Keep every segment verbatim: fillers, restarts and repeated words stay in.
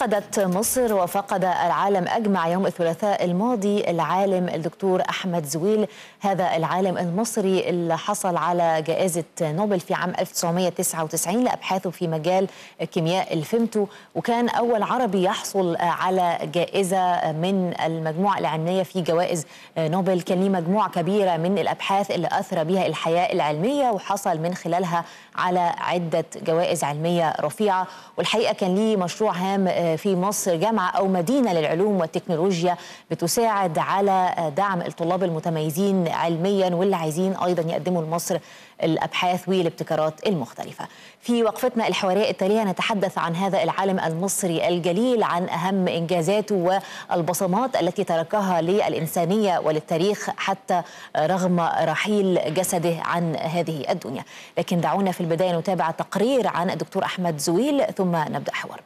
فقدت مصر وفقد العالم أجمع يوم الثلاثاء الماضي العالم الدكتور أحمد زويل. هذا العالم المصري اللي حصل على جائزة نوبل في عام ألف وتسعمائة وتسعة وتسعين لأبحاثه في مجال كيمياء الفيمتو، وكان أول عربي يحصل على جائزة من المجموعة العلمية في جوائز نوبل. كان ليه مجموعة كبيرة من الأبحاث اللي أثرى بها الحياة العلمية وحصل من خلالها على عدة جوائز علمية رفيعة. والحقيقة كان ليه مشروع هام في مصر، جامعة أو مدينة للعلوم والتكنولوجيا بتساعد على دعم الطلاب المتميزين علميا واللي عايزين أيضا يقدموا لمصر الأبحاث والابتكارات المختلفة. في وقفتنا الحوارية التالية نتحدث عن هذا العالم المصري الجليل، عن أهم إنجازاته والبصمات التي تركها للإنسانية وللتاريخ حتى رغم رحيل جسده عن هذه الدنيا. لكن دعونا في البداية نتابع تقرير عن الدكتور أحمد زويل ثم نبدأ حوارنا.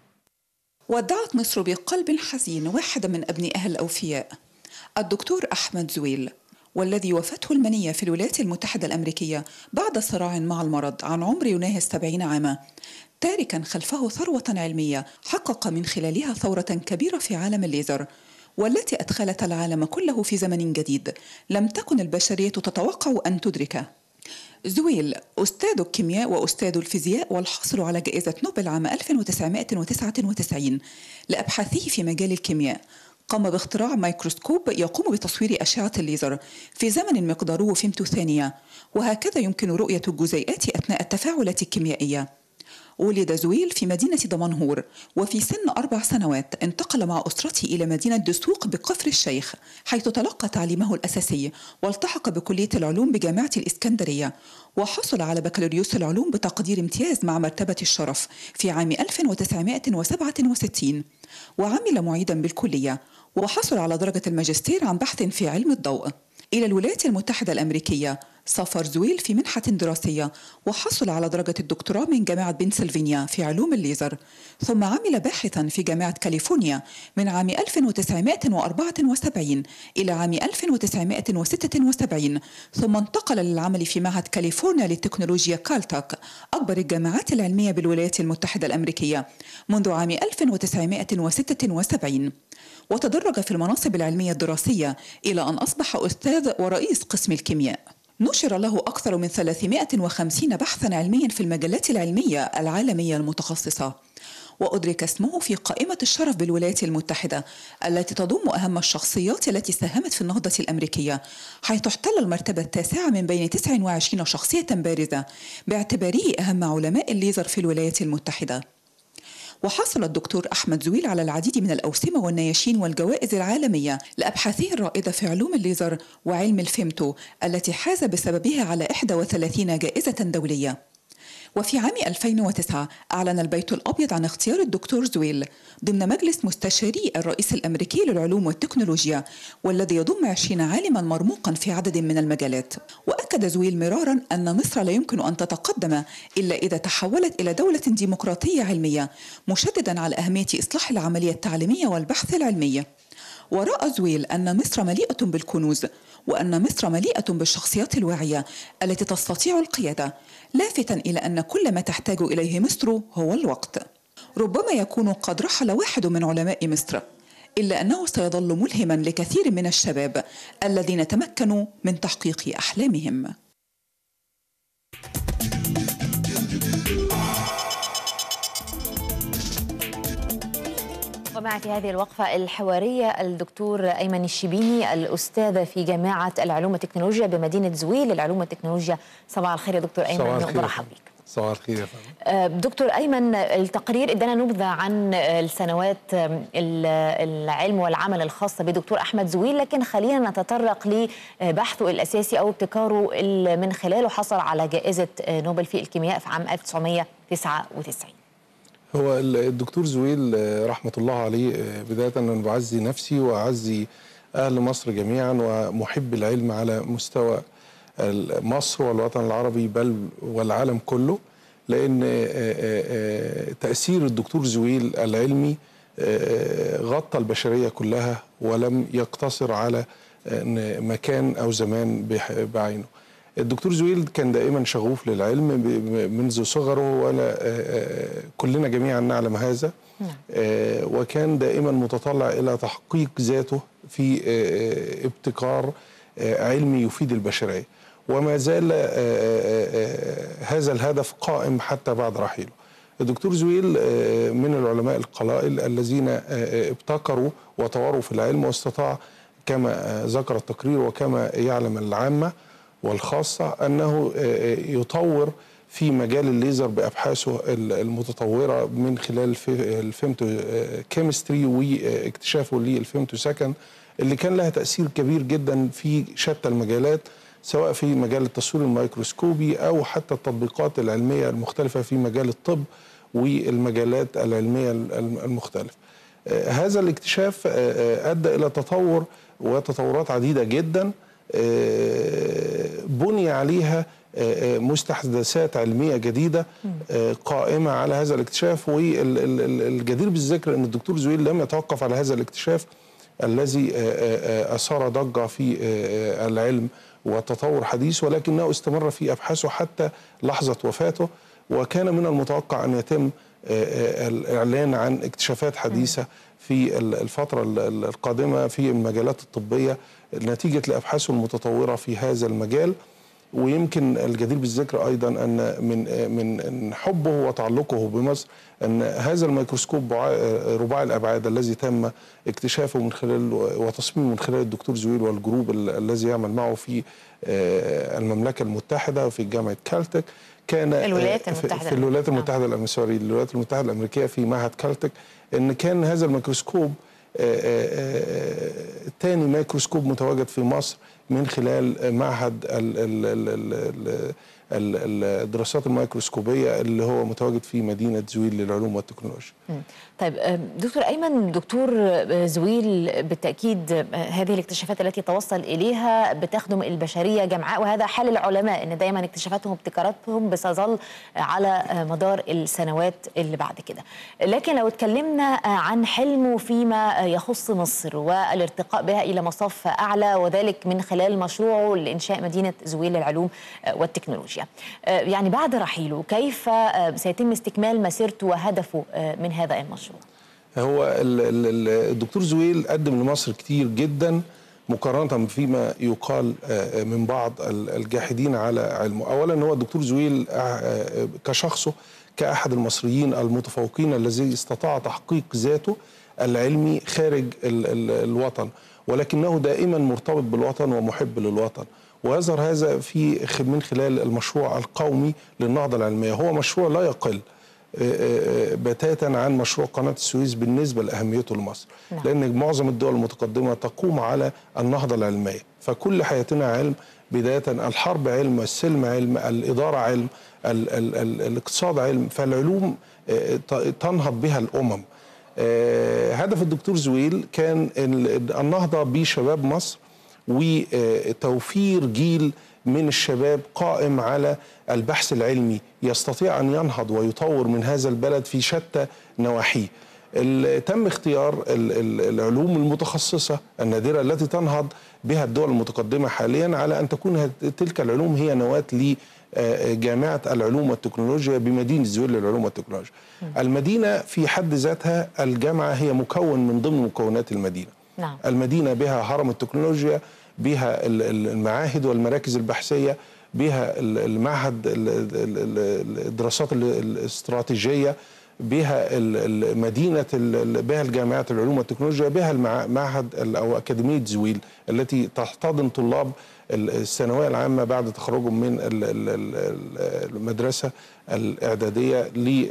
ودعت مصر بقلب حزين واحدا من أبنائها الأوفياء، الدكتور أحمد زويل، والذي وفاته المنية في الولايات المتحدة الأمريكية بعد صراع مع المرض عن عمر يناهز سبعين عاما، تاركا خلفه ثروة علمية حقق من خلالها ثورة كبيرة في عالم الليزر، والتي أدخلت العالم كله في زمن جديد لم تكن البشرية تتوقع أن تدركه. زويل أستاذ الكيمياء وأستاذ الفيزياء، والحاصل على جائزة نوبل عام ألف وتسعمائة وتسعة وتسعين لأبحاثه في مجال الكيمياء. قام باختراع ميكروسكوب يقوم بتصوير أشعة الليزر في زمن مقداره فيمتو ثانية، وهكذا يمكن رؤية الجزيئات أثناء التفاعلات الكيميائية. ولد زويل في مدينة دمنهور، وفي سن أربع سنوات انتقل مع أسرته إلى مدينة دسوق بكفر الشيخ، حيث تلقى تعليمه الأساسي، والتحق بكلية العلوم بجامعة الإسكندرية، وحصل على بكالوريوس العلوم بتقدير امتياز مع مرتبة الشرف في عام ألف وتسعمائة وسبعة وستين، وعمل معيدا بالكلية، وحصل على درجة الماجستير عن بحث في علم الضوء. إلى الولايات المتحدة الأمريكية سافر زويل في منحة دراسية، وحصل على درجة الدكتوراه من جامعة بنسلفانيا في علوم الليزر، ثم عمل باحثا في جامعة كاليفورنيا من عام ألف وتسعمائة وأربعة وسبعين إلى عام ألف وتسعمائة وستة وسبعين، ثم انتقل للعمل في معهد كاليفورنيا للتكنولوجيا كالتك، أكبر الجامعات العلمية بالولايات المتحدة الأمريكية، منذ عام ألف وتسعمائة وستة وسبعين، وتدرج في المناصب العلمية الدراسية إلى أن أصبح أستاذ ورئيس قسم الكيمياء. نشر له أكثر من ثلاثمائة وخمسين بحثاً علمياً في المجلات العلمية العالمية المتخصصة، وأدرك اسمه في قائمة الشرف بالولايات المتحدة التي تضم أهم الشخصيات التي ساهمت في النهضة الأمريكية، حيث احتل المرتبة التاسعة من بين تسعة وعشرين شخصية بارزة باعتباره أهم علماء الليزر في الولايات المتحدة. وحصل الدكتور أحمد زويل على العديد من الأوسمة والنياشين والجوائز العالمية لأبحاثه الرائدة في علوم الليزر وعلم الفيمتو، التي حاز بسببها على إحدى وثلاثين جائزة دولية. وفي عام ألفين وتسعة أعلن البيت الأبيض عن اختيار الدكتور زويل ضمن مجلس مستشاري الرئيس الأمريكي للعلوم والتكنولوجيا، والذي يضم عشرين عالما مرموقا في عدد من المجالات. وأكد زويل مرارا أن مصر لا يمكن أن تتقدم إلا إذا تحولت إلى دولة ديمقراطية علمية، مشددا على أهمية إصلاح العملية التعليمية والبحث العلمي. ورأى زويل أن مصر مليئة بالكنوز، وأن مصر مليئة بالشخصيات الواعية التي تستطيع القيادة، لافتا إلى أن كل ما تحتاج إليه مصر هو الوقت. ربما يكون قد رحل واحد من علماء مصر، إلا أنه سيظل ملهما لكثير من الشباب الذين تمكنوا من تحقيق أحلامهم. ومع في هذه الوقفة الحوارية الدكتور أيمن الشبيني، الأستاذ في جامعة العلوم والتكنولوجيا بمدينة زويل للعلوم والتكنولوجيا. صباح الخير يا دكتور أيمن، ومرحبا بك. صباح الخير يا فندم. دكتور أيمن، التقرير ادانا نبذة عن السنوات العلم والعمل الخاصة بدكتور أحمد زويل، لكن خلينا نتطرق لبحثه الأساسي أو ابتكاره اللي من خلاله حصل على جائزة نوبل في الكيمياء في عام ألف وتسعمائة وتسعة وتسعين. هو الدكتور زويل رحمة الله عليه، بداية أنا بعزي نفسي وأعزي أهل مصر جميعا ومحب العلم على مستوى مصر والوطن العربي بل والعالم كله، لأن تأثير الدكتور زويل العلمي غطى البشرية كلها ولم يقتصر على مكان أو زمان بعينه. الدكتور زويل كان دائما شغوف للعلم منذ صغره، ولا كلنا جميعا نعلم هذا. وكان دائما متطلع إلى تحقيق ذاته في ابتكار علمي يفيد البشرية، وما زال هذا الهدف قائم حتى بعد رحيله. الدكتور زويل من العلماء القلائل الذين ابتكروا وطوروا في العلم، واستطاع كما ذكر التقرير وكما يعلم العامة والخاصة أنه يطور في مجال الليزر بأبحاثه المتطورة من خلال الفيمتو كيمستري واكتشافه للفيمتو سكند، اللي كان لها تأثير كبير جدا في شتى المجالات، سواء في مجال التصوير الميكروسكوبي أو حتى التطبيقات العلمية المختلفة في مجال الطب والمجالات العلمية المختلفة. هذا الاكتشاف أدى إلى تطور وتطورات عديدة جدا بني عليها مستحدثات علمية جديدة قائمة على هذا الاكتشاف. والجدير بالذكر أن الدكتور زويل لم يتوقف على هذا الاكتشاف الذي أثار ضجة في العلم وتطور حديث، ولكنه استمر في أبحاثه حتى لحظة وفاته. وكان من المتوقع أن يتم الإعلان عن اكتشافات حديثة في الفترة القادمة في المجالات الطبية نتيجة لأبحاثه المتطورة في هذا المجال. ويمكن الجدير بالذكر أيضا أن من من حبه وتعلقه بمصر أن هذا الميكروسكوب رباعي الأبعاد الذي تم اكتشافه من خلال وتصميمه من خلال الدكتور زويل والجروب الذي يعمل معه في المملكة المتحدة وفي جامعة كالتك، كان الولايات المتحدة في الولايات المتحدة الأمريكية الولايات المتحدة الأمريكية في معهد كالتك، أن كان هذا الميكروسكوب ثاني ميكروسكوب متواجد في مصر من خلال معهد الدراسات الميكروسكوبية اللي هو متواجد في مدينة زويل للعلوم والتكنولوجيا. طيب دكتور أيمن، دكتور زويل بالتأكيد هذه الاكتشافات التي توصل إليها بتخدم البشرية جمعاء، وهذا حال العلماء أن دائما اكتشافاتهم وابتكاراتهم بستظل على مدار السنوات اللي بعد كده. لكن لو اتكلمنا عن حلمه فيما يخص مصر والارتقاء بها إلى مصاف أعلى، وذلك من خلال مشروعه لإنشاء مدينة زويل للعلوم والتكنولوجيا، يعني بعد رحيله كيف سيتم استكمال مسيرته وهدفه من هذا المشروع؟ هو الدكتور زويل قدم لمصر كتير جدا مقارنة فيما يقال من بعض الجاحدين على علمه. أولا هو الدكتور زويل كشخصه كأحد المصريين المتفوقين الذي استطاع تحقيق ذاته العلمي خارج الوطن، ولكنه دائما مرتبط بالوطن ومحب للوطن، ويظهر هذا في من خلال المشروع القومي للنهضة العلمية. هو مشروع لا يقل بتاتا عن مشروع قناة السويس بالنسبة لأهميته لمصر، نعم. لأن معظم الدول المتقدمة تقوم على النهضة العلمية، فكل حياتنا علم، بداية الحرب علم، السلم علم، الإدارة علم، ال ال ال الاقتصاد علم، فالعلوم تنهض بها الأمم. هدف الدكتور زويل كان النهضة بشباب مصر وتوفير جيل من الشباب قائم على البحث العلمي يستطيع أن ينهض ويطور من هذا البلد في شتى نواحيه. تم اختيار العلوم المتخصصة النادرة التي تنهض بها الدول المتقدمة حاليا على أن تكون تلك العلوم هي نواة لجامعة العلوم والتكنولوجيا بمدينة زويل للعلوم والتكنولوجيا. المدينة في حد ذاتها الجامعة هي مكون من ضمن مكونات المدينة. نعم. المدينة بها هرم التكنولوجيا، بها المعاهد والمراكز البحثية، بها المعهد الدراسات الاستراتيجية، بها مدينة، بها الجامعات العلوم والتكنولوجيا، بها المعهد أو أكاديمية زويل التي تحتضن طلاب الثانوية العامة بعد تخرجهم من المدرسة الإعدادية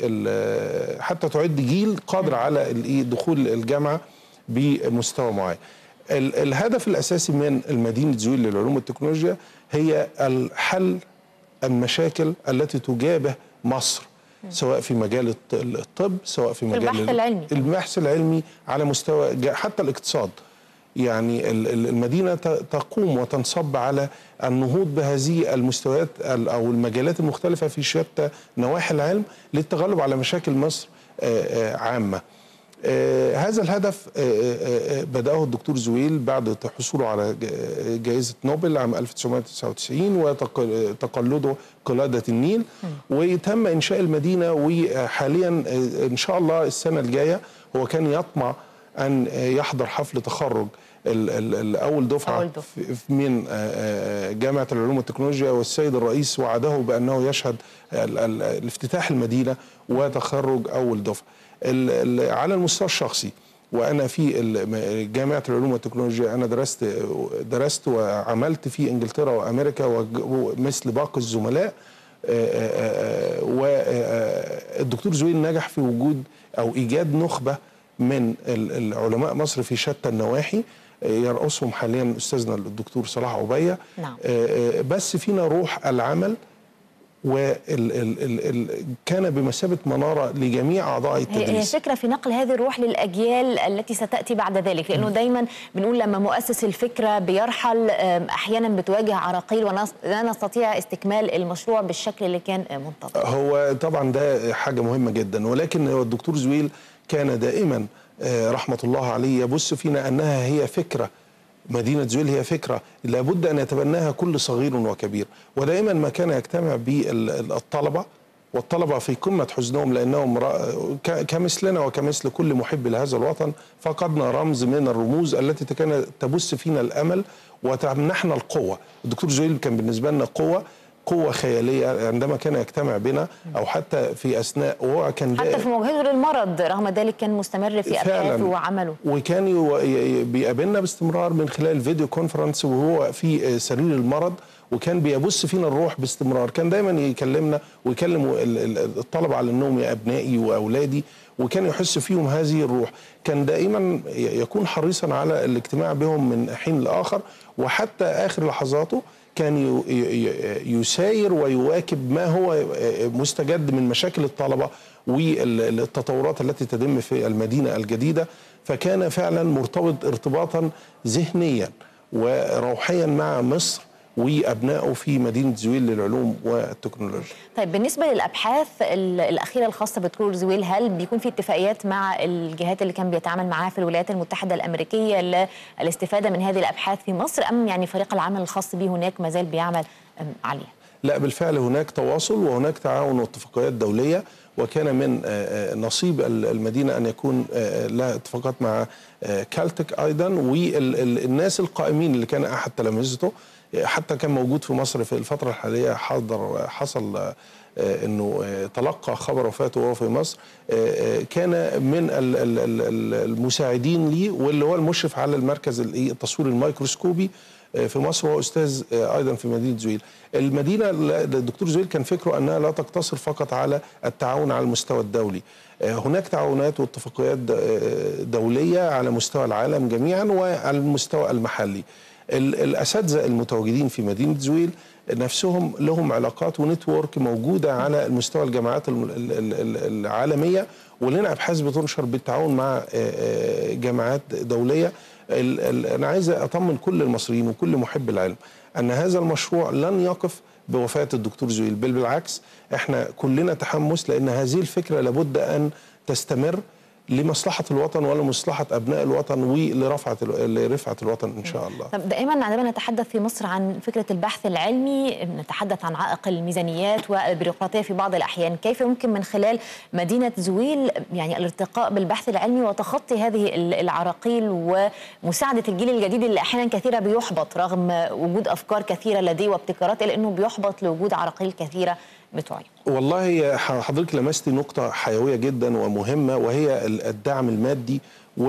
حتى تعد جيل قادر على دخول الجامعة بمستوى معين. الهدف الأساسي من المدينة زويل للعلوم والتكنولوجيا هي الحل المشاكل التي تجابه مصر، سواء في مجال الطب، سواء في مجال البحث العلمي البحث العلمي على مستوى حتى الاقتصاد. يعني المدينة تقوم وتنصب على النهوض بهذه المستويات أو المجالات المختلفة في شتى نواحي العلم للتغلب على مشاكل مصر عامة. آه هذا الهدف آه آه بدأه الدكتور زويل بعد حصوله على جائزة نوبل عام ألف وتسعمائة وتسعة وتسعين وتقلده قلادة النيل، وتم إنشاء المدينة. وحاليا إن شاء الله السنة الجاية هو كان يطمع أن يحضر حفل تخرج الأول دفعة من جامعة العلوم والتكنولوجيا، والسيد الرئيس وعده بأنه يشهد الافتتاح المدينة وتخرج أول دفعة. على المستوى الشخصي، وأنا في جامعة العلوم والتكنولوجيا أنا درست درست وعملت في إنجلترا وأمريكا ومثل باقي الزملاء. والدكتور زويل نجح في وجود أو إيجاد نخبة من العلماء مصر في شتى النواحي، يرأسهم حاليا أستاذنا الدكتور صلاح عبية. نعم. بس فينا روح العمل، وكان بمثابة منارة لجميع أعضاء التدريس. هي فكرة في نقل هذه الروح للأجيال التي ستأتي بعد ذلك، لأنه دايما بنقول لما مؤسس الفكرة بيرحل أحيانا بتواجه عراقيل ولا نستطيع استكمال المشروع بالشكل اللي كان منتظر. هو طبعا ده حاجة مهمة جدا، ولكن هو الدكتور زويل كان دائما رحمة الله عليه يبث فينا أنها هي فكرة، مدينة زويل هي فكرة لابد أن يتبناها كل صغير وكبير. ودائما ما كان يجتمع بالطلبة، والطلبة في قمة حزنهم لأنهم كمثلنا وكمثل كل محب لهذا الوطن فقدنا رمز من الرموز التي كانت تبث فينا الأمل وتمنحنا القوة. الدكتور زويل كان بالنسبة لنا قوة قوة خيالية عندما كان يجتمع بنا، أو حتى في أثناء وهو كان حتى في مواجهته للمرض، رغم ذلك كان مستمر في أبحاثه وعمله، وكان بيقابلنا باستمرار من خلال فيديو كونفرنس وهو في سرير المرض، وكان بيبث فينا الروح باستمرار. كان دايما يكلمنا ويكلم الطلبة على أنهم يا أبنائي وأولادي، وكان يحس فيهم هذه الروح. كان دائما يكون حريصا على الاجتماع بهم من حين لآخر، وحتى آخر لحظاته كان يساير ويواكب ما هو مستجد من مشاكل الطلبة والتطورات التي تتم في المدينة الجديدة. فكان فعلا مرتبط ارتباطا ذهنيا وروحيا مع مصر وأبنائه في مدينة زويل للعلوم والتكنولوجيا. طيب بالنسبة للأبحاث الأخيرة الخاصة بدكتور زويل، هل بيكون في اتفاقيات مع الجهات اللي كان بيتعامل معاها في الولايات المتحدة الأمريكية للاستفادة من هذه الأبحاث في مصر، أم يعني فريق العمل الخاص به هناك ما زال بيعمل عليها؟ لا، بالفعل هناك تواصل وهناك تعاون واتفاقيات دولية، وكان من نصيب المدينة أن يكون لها اتفاقات مع كالتك أيضا، والناس القائمين اللي كان أحد تلامذته حتى كان موجود في مصر في الفترة الحالية، حضر حصل أنه تلقى خبر وفاته وهو في مصر، كان من المساعدين لي، واللي هو المشرف على المركز التصوير الميكروسكوبي في مصر، وهو أستاذ أيضا في مدينة زويل. المدينة الدكتور زويل كان فكره أنها لا تقتصر فقط على التعاون على المستوى الدولي، هناك تعاونات واتفاقيات دولية على مستوى العالم جميعا وعلى المستوى المحلي. الأساتذة المتواجدين في مدينة زويل نفسهم لهم علاقات ونتورك موجودة على المستوى الجامعات العالمية، ولنا أبحاث بتنشر بالتعاون مع جامعات دولية. أنا عايز أطمن كل المصريين وكل محب العلم أن هذا المشروع لن يقف بوفاة الدكتور زويل، بل بالعكس احنا كلنا تحمس، لأن هذه الفكرة لابد أن تستمر لمصلحة الوطن ولمصلحة أبناء الوطن ولرفعة لرفعة الوطن إن شاء الله. طب دائما عندما نتحدث في مصر عن فكرة البحث العلمي نتحدث عن عائق الميزانيات والبيروقراطية في بعض الأحيان، كيف يمكن من خلال مدينة زويل يعني الارتقاء بالبحث العلمي وتخطي هذه العراقيل ومساعدة الجيل الجديد اللي أحيانا كثيرة بيحبط رغم وجود أفكار كثيرة لديه وابتكارات، إلا أنه بيحبط لوجود عراقيل كثيرة بتوعي؟ والله حضرتك لمستي نقطة حيوية جدا ومهمة، وهي الدعم المادي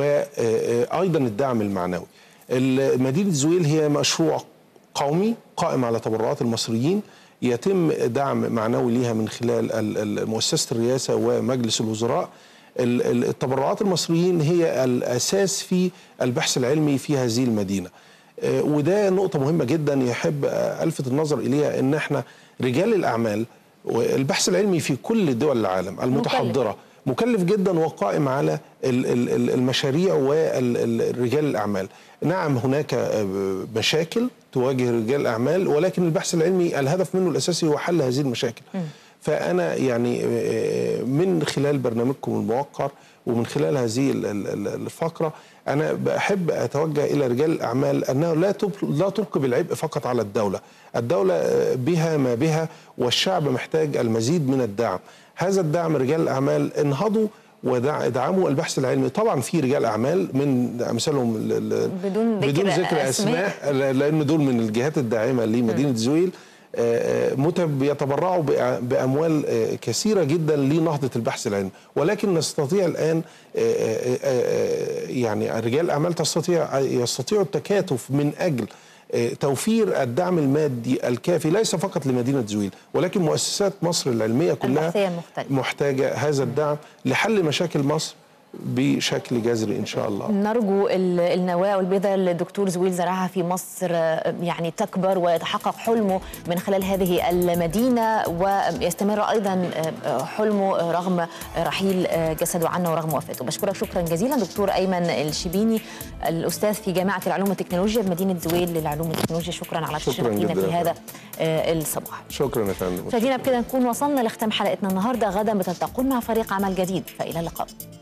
وأيضا الدعم المعنوي. مدينة زويل هي مشروع قومي قائم على تبرعات المصريين، يتم دعم معنوي ليها من خلال مؤسسة الرئاسة ومجلس الوزراء. التبرعات المصريين هي الأساس في البحث العلمي في هذه المدينة، وده نقطة مهمة جدا يحب ألفت النظر إليها، إن احنا رجال الأعمال والبحث العلمي في كل دول العالم المتحضرة مكلف جدا وقائم على المشاريع ورجال الأعمال. نعم هناك مشاكل تواجه رجال الأعمال، ولكن البحث العلمي الهدف منه الأساسي هو حل هذه المشاكل. م. فأنا يعني من خلال برنامجكم الموقر ومن خلال هذه الفقرة أنا بحب أتوجه إلى رجال الأعمال أنه لا لا تلقي بالعبء فقط على الدولة. الدولة بها ما بها والشعب محتاج المزيد من الدعم. هذا الدعم رجال الأعمال انهضوا ودعموا البحث العلمي. طبعا في رجال أعمال من أمثالهم بدون ذكر, بدون ذكر أسماء, أسماء لأن دول من الجهات الداعمة لمدينة زويل بيتبرعوا بأموال كثيرة جدا لنهضة البحث العلمي، ولكن نستطيع الآن يعني رجال الأعمال تستطيع يستطيعوا التكاتف من أجل توفير الدعم المادي الكافي ليس فقط لمدينة زويل ولكن مؤسسات مصر العلمية كلها محتاجة هذا الدعم لحل مشاكل مصر بشكل جذري إن شاء الله. نرجو النواة والبذر اللي الدكتور زويل زرعها في مصر يعني تكبر ويتحقق حلمه من خلال هذه المدينة، ويستمر أيضا حلمه رغم رحيل جسده عنا ورغم وفاته. بشكرك شكرا جزيلا دكتور أيمن الشبيني، الأستاذ في جامعة العلوم والتكنولوجيا بمدينة زويل للعلوم والتكنولوجيا. شكرا على تشريفنا في هذا الصباح. شكرا يا فندم. مشاهدينا بكده نكون وصلنا لختام حلقتنا النهارده. غدا بتلتقون مع فريق عمل جديد، فإلى اللقاء.